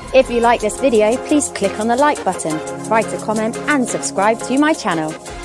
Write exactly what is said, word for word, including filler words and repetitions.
If you like this video, please click on the like button, write a comment and subscribe to my channel.